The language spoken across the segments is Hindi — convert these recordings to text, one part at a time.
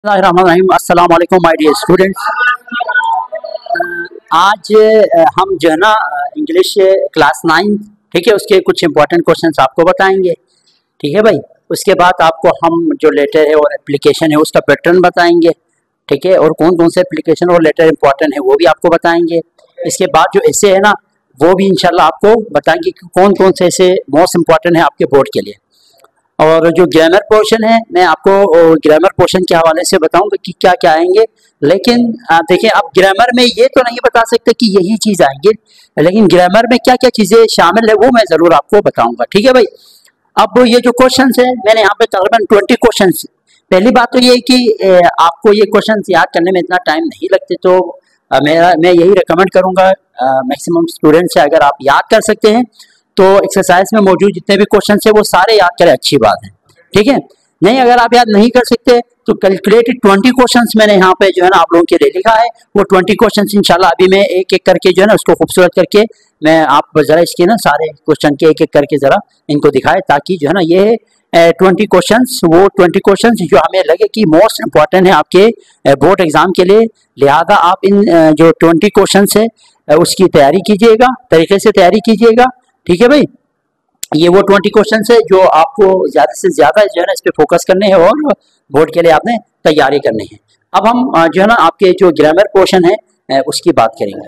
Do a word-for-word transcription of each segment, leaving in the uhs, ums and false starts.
अस्सलाम वालेकुम माय डियर स्टूडेंट्स। आज हम जो है ना इंग्लिश क्लास नाइन, ठीक है, उसके कुछ इंपॉर्टेंट क्वेश्चंस आपको बताएंगे। ठीक है भाई, उसके बाद आपको हम जो लेटर है और एप्लीकेशन है उसका पैटर्न बताएंगे। ठीक है, और कौन कौन से एप्लीकेशन और लेटर इंपॉर्टेंट है वो भी आपको बताएंगे। इसके बाद जो ऐसे है ना वो भी इंशाल्लाह आपको बताएंगे कि कौन कौन से ऐसे मोस्ट इंपॉर्टेंट है आपके बोर्ड के लिए। और जो ग्रामर पोर्शन है मैं आपको ग्रामर पोर्शन के हवाले से बताऊंगा कि क्या क्या आएंगे। लेकिन देखिए, आप ग्रामर में ये तो नहीं बता सकते कि यही चीज़ आएंगे, लेकिन ग्रामर में क्या क्या चीज़ें शामिल है वो मैं ज़रूर आपको बताऊंगा। ठीक है भाई, अब ये जो क्वेश्चंस है मैंने यहाँ पे तकरीबन ट्वेंटी क्वेश्चंस। पहली बात तो ये कि आपको ये क्वेश्चंस याद करने में इतना टाइम नहीं लगते, तो मेरा मैं यही रिकमेंड करूँगा मैक्सिमम स्टूडेंट से, अगर आप याद कर सकते हैं तो एक्सरसाइज में मौजूद जितने भी क्वेश्चन है वो सारे याद करें, अच्छी बात है। ठीक है, नहीं अगर आप याद नहीं कर सकते तो कैलकुलेटेड ट्वेंटी क्वेश्चंस मैंने यहाँ पे जो है ना आप लोगों के लिए लिखा है। वो ट्वेंटी क्वेश्चंस इंशाल्लाह अभी मैं एक एक करके जो है ना उसको खूबसूरत करके मैं आप जरा इसके ना सारे क्वेश्चन के एक एक करके जरा इनको दिखाए, ताकि जो है ना ये ट्वेंटी क्वेश्चंस वो ट्वेंटी क्वेश्चंस जो हमें लगे कि मोस्ट इंपॉर्टेंट है आपके बोर्ड एग्जाम के लिए। लिहाजा आप इन जो ट्वेंटी क्वेश्चन है उसकी तैयारी कीजिएगा, तरीके से तैयारी कीजिएगा। ठीक है भाई, ये वो ट्वेंटी क्वेश्चन है जो आपको ज़्यादा से ज़्यादा जो है ना इस पे फोकस करने हैं और बोर्ड के लिए आपने तैयारी करनी है। अब हम जो है ना आपके जो ग्रामर पोर्शन है उसकी बात करेंगे।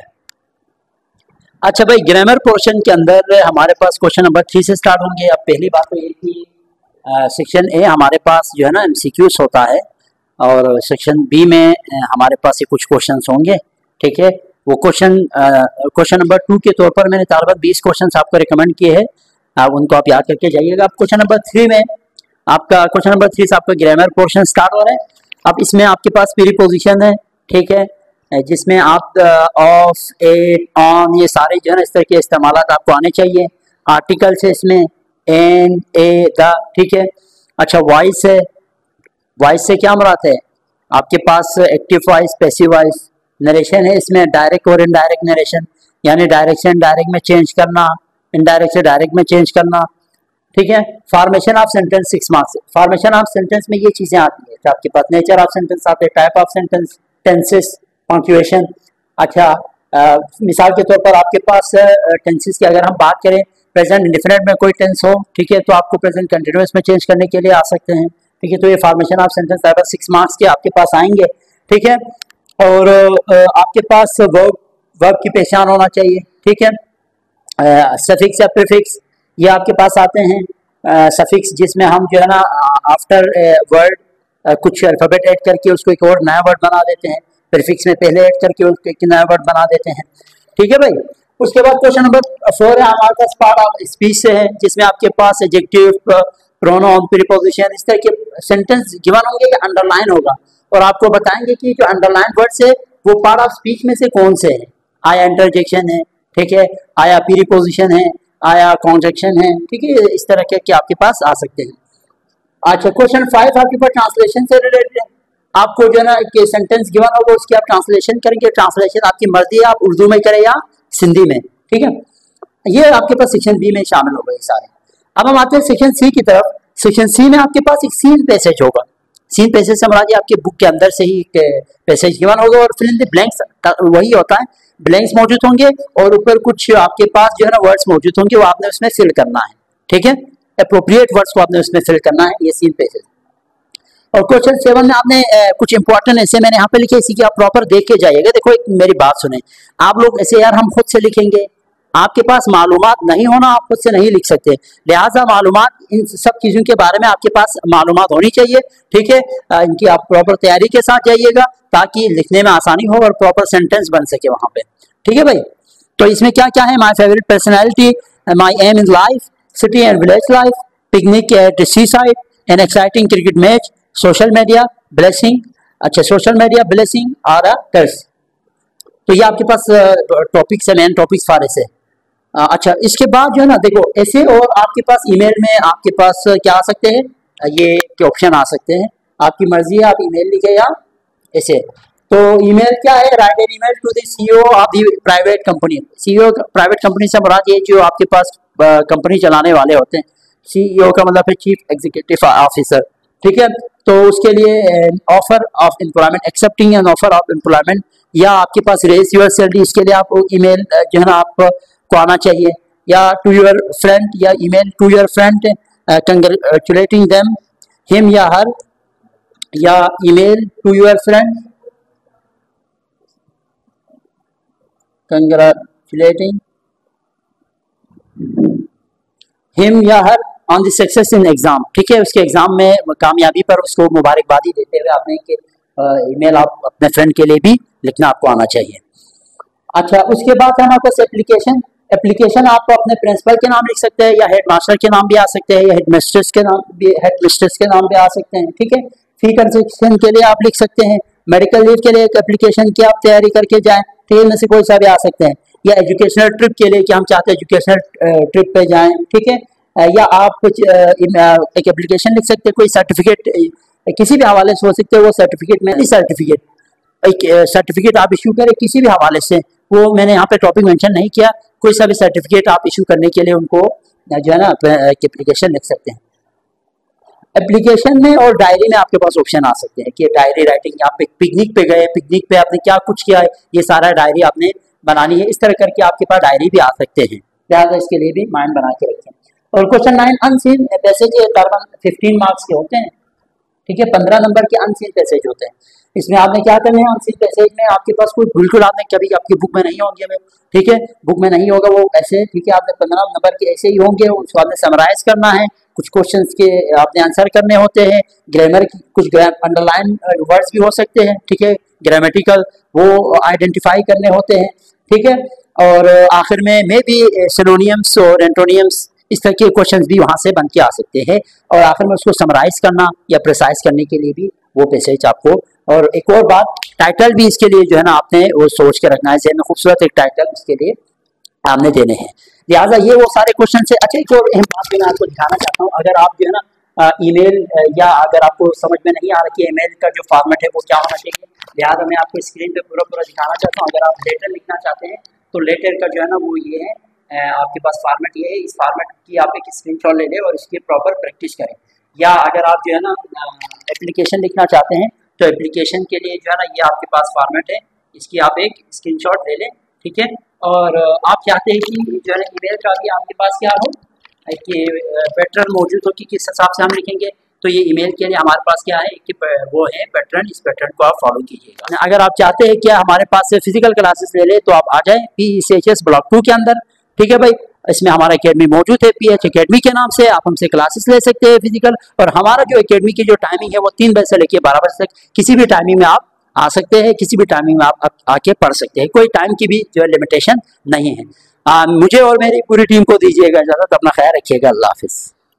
अच्छा भाई, ग्रामर पोर्शन के अंदर हमारे पास क्वेश्चन नंबर थ्री से स्टार्ट होंगे। अब पहली बात तो ये कि सेक्शन ए हमारे पास जो है ना एमसीक्यूज होता है, और सेक्शन बी में हमारे पास ये कुछ क्वेश्चन होंगे। ठीक है, वो क्वेश्चन क्वेश्चन नंबर टू के तौर पर मैंने तकरीबन बीस क्वेश्चन आपको रिकमेंड किए हैं, आप उनको आप याद करके जाइएगा। अब क्वेश्चन नंबर थ्री में आपका क्वेश्चन नंबर थ्री से आपका ग्रामर पोर्शन स्टार्ट हो रहा है। अब इसमें आपके पास प्रीपोजिशन है, ठीक है, जिसमें आप ऑफ, एट, ऑन, ये सारे जो है ना इस तरह के इस्तेमाल आपको आने चाहिए। आर्टिकल्स है इसमें एन, ए, द, ठीक है। अच्छा, वॉइस है, वॉइस से क्या मुराद है आपके पास active voice, passive voice. Narration है इसमें डायरेक्ट और इनडायरेक्ट नरेशन, यानी डायरेक्ट से इनडायरेक्ट में चेंज करना, इनडायरेक्ट से डायरेक्ट में चेंज करना। ठीक है, formation of sentence six marks. Formation of sentence में ये चीजें आती है, आपके पास नेचर ऑफ सेंटेंस आते हैं, type of sentence, tenses, punctuation. अच्छा, आ, मिसाल के तौर पर आपके पास टेंसेस की अगर हम बात करें, प्रेजेंट इंडिफिनिट में कोई टेंस हो, ठीक है, तो आपको प्रेजेंट कंटिन्यूअस में चेंज करने के लिए आ सकते हैं। ठीक है, तो ये formation of sentence type six marks के आपके पास आएंगे। ठीक है, और आपके पास वर्ब वर्ब की पहचान होना चाहिए। ठीक है, सफिक्स या प्रीफिक्स ये आपके पास आते हैं। सफिक्स जिसमें हम जो है ना आफ्टर वर्ड कुछ अल्फाबेट ऐड करके उसको एक और नया वर्ड बना देते हैं। प्रीफिक्स में पहले ऐड करके उसको एक नया वर्ड बना देते हैं। ठीक है भाई, उसके बाद क्वेश्चन नंबर फोर है हमारे पास पार्ट ऑफ स्पीच से है, जिसमें आपके पास एडजेक्टिव, प्रोनाउन, प्रीपोजिशन, इस तरह के सेंटेंस गिवन होंगे या अंडरलाइन होगा, और आपको बताएंगे कि जो अंडरलाइन वर्ड्स है वो पार्ट ऑफ स्पीच में से कौन से हैं। आया इंटरजेक्शन है, ठीक है, आया प्रीपोजिशन है, आया कॉन्जक्शन है। ठीक है, इस तरह के, के आपके पास आ सकते हैं। अच्छा, क्वेश्चन फाइव आपके पास ट्रांसलेशन से रिलेटेड है। आपको जो है ना कि सेंटेंस गिवन होगा उसकी आप ट्रांसलेशन करेंगे। ट्रांसलेशन आपकी मर्जी है, आप उर्दू में करें या सिंधी में। ठीक है, ये आपके पास सेक्शन बी में शामिल हो गए सारे। अब हम आते हैं सेक्शन सी की तरफ। सेक्शन सी में आपके पास एक सीन पैसेज होगा। सीन पैसेज से मुराद आपके बुक के अंदर से ही पैसेज गिवन होगा, और फिल इन द ब्लैंक्स वही होता है, ब्लैंक्स मौजूद होंगे और ऊपर कुछ आपके पास जो है ना वर्ड्स मौजूद होंगे, वो आपने उसमें फिल करना है। ठीक है, अप्रोप्रिएट वर्ड्स को आपने उसमें फिल करना है, ये सीन पैसेज। और क्वेश्चन सेवन में आपने ए, कुछ इंपॉर्टेंट ऐसे मैंने यहाँ पे लिखे, इसी की आप प्रॉपर देख के जाइएगा। देखो, एक मेरी बात सुने, आप लोग ऐसे यार हम खुद से लिखेंगे, आपके पास मालूमात नहीं होना, आप खुद से नहीं लिख सकते। लिहाजा मालूमात इन सब चीज़ों के बारे में आपके पास मालूमात होनी चाहिए। ठीक है, इनकी आप प्रॉपर तैयारी के साथ जाइएगा ताकि लिखने में आसानी हो और प्रॉपर सेंटेंस बन सके वहाँ पे। ठीक है भाई, तो इसमें क्या क्या है, my favourite personality, my aim in life, city and village life, picnic at seaside, an exciting cricket match, social media, blessing. अच्छा, social media, blessing or a curse. तो ये आपके पास टॉपिक्स है, मेन टॉपिक्स सारे से। अच्छा, इसके बाद जो है ना देखो ऐसे, और आपके पास ईमेल में आपके पास क्या आ सकते हैं, ये के ऑप्शन आ सकते हैं, आपकी मर्जी है, आप ईमेल लिखे या ऐसे। तो ईमेल क्या है, write an email to the CEO of the private company. CEO private company से मुराद ये जो आपके पास कंपनी चलाने वाले होते हैं। सीईओ का मतलब है चीफ एग्जीक्यूटिव ऑफिसर। ठीक है, तो उसके लिए offer of employment, accepting an offer of employment, या आपके पास रेज योर सैलरी, इसके लिए आप ईमेल जो है ना आपको आना चाहिए, या टू योर फ्रेंड, या email to your friend congratulating them him या हर, या email to your friend congratulating him या her on the success in exam. ठीक है, उसके एग्जाम में कामयाबी पर उसको मुबारकबादी देते हुए आपने कि ईमेल आप अपने फ्रेंड के लिए भी लिखना आपको आना चाहिए। अच्छा, उसके बाद है हमारे पास एप्लीकेशन। एप्लीकेशन आपको अपने प्रिंसिपल के नाम लिख सकते हैं, या हेड मास्टर के नाम भी आ सकते हैं, या हेड मिस्ट्रेस के नाम भी हेड मिस्ट्रेस के नाम भी आ सकते हैं। ठीक है, फी कंसेशन के लिए आप लिख सकते हैं, मेडिकल लीव के लिए एक एप्लीकेशन की आप तैयारी करके जाएं, ठीक है, इनमें से कोई सा भी आ सकते हैं, या एजुकेशनल ट्रिप के लिए कि हम चाहते हैं एजुकेशनल ट्रिप पे जाएं। ठीक है, या आप कुछ एक एप्लीकेशन लिख सकते हैं, कोई सर्टिफिकेट किसी भी हवाले से हो सकते हैं, वो सर्टिफिकेट में सर्टिफिकेट एक सर्टिफिकेट आप इशू करें किसी भी हवाले से, वो मैंने यहाँ पे टॉपिक मेंशन नहीं किया, कोई सा भी सर्टिफिकेट आप इशू करने के लिए उनको जो है ना एक एप्लीकेशन लिख सकते हैं। एप्लीकेशन में और डायरी में आपके पास ऑप्शन आ सकते हैं कि डायरी राइटिंग, आप पिकनिक पे गए, पिकनिक पे आपने क्या कुछ किया है, ये सारा डायरी आपने बनानी है, इस तरह करके आपके पास डायरी भी आ सकते हैं, लिहाजा इसके लिए भी माइंड बना के रखें। और क्वेश्चन नाइन, अनसीन पैसेज तकरीबन फिफ्टीन मार्क्स के होते हैं। ठीक है, पंद्रह नंबर के अनसीन पैसेज होते हैं। इसमें आपने क्या करना है, अनसीन पैसेज में आपके पास कोई बिल्कुल आपने कभी आपकी बुक में नहीं होंगे में, ठीक है, बुक में नहीं होगा वो ऐसे, ठीक है, आपने पंद्रह नंबर के ऐसे ही होंगे, उसको आपने समराइज करना है, कुछ क्वेश्चंस के आपने आंसर करने होते हैं, ग्रामर की कुछ अंडरलाइन वर्ड्स भी हो सकते हैं, ठीक है, ग्रामेटिकल वो आइडेंटिफाई करने होते हैं। ठीक है, और आखिर में मे भी सिनोनियम्स और एंटोनियम्स इस तरह के क्वेश्चंस भी वहां से बन के आ सकते हैं, और आखिर में उसको समराइज करना या प्रिसाइज करने के लिए भी वो पैसेज आपको। और एक और बात, टाइटल भी इसके लिए जो है ना आपने वो सोच के रखना है, जैसे में खूबसूरत एक टाइटल इसके लिए आपने देने हैं, लिहाजा ये वो सारे क्वेश्चन है। अच्छा, एक और अहम बात मैं आपको दिखाना चाहता हूँ, अगर आप जो है ना ईमेल या अगर आपको समझ में नहीं आ रहा कि ईमेल का जो फॉर्मेट है वो क्या होना चाहिए, लिहाजा मैं आपको स्क्रीन पे पूरा पूरा दिखाना चाहता हूँ। अगर आप लेटर लिखना चाहते हैं तो लेटर का जो है ना वो ये है, आपके पास फॉर्मेट ये है, इस फॉर्मेट की आप एक स्क्रीनशॉट ले लें और इसकी प्रॉपर प्रैक्टिस करें। या अगर आप जो है ना एप्लीकेशन लिखना चाहते हैं तो एप्लीकेशन के लिए जो है ना ये आपके पास फॉर्मेट है, इसकी आप एक स्क्रीनशॉट ले लें। ठीक है, और आप चाहते हैं कि जो है ना ईमेल का भी आपके पास क्या हो कि पैटर्न मौजूद हो कि किस हिसाब से हम लिखेंगे, तो ये ईमेल के लिए हमारे पास क्या है कि वो है पैटर्न, इस पैटर्न को आप फॉलो कीजिएगा। अगर आप चाहते हैं कि हमारे पास से फिजिकल क्लासेस ले ले तो आप आ जाएं P C H S block two के अंदर। ठीक है भाई, इसमें हमारा एकेडमी मौजूद है, पी एच एकेडमी के नाम से, आप हमसे क्लासेस ले सकते हैं फिजिकल। और हमारा जो एकेडमी की जो टाइमिंग है वो तीन बजे से लेकर बारह बजे तक, किसी भी टाइमिंग में आप आ सकते हैं, किसी भी टाइमिंग में आप आके पढ़ सकते हैं, कोई टाइम की भी जो है लिमिटेशन नहीं है। आ, मुझे और मेरी पूरी टीम को दीजिएगा इजाजत, अपना ख्याल रखिएगा, अल्लाह हाफिज़।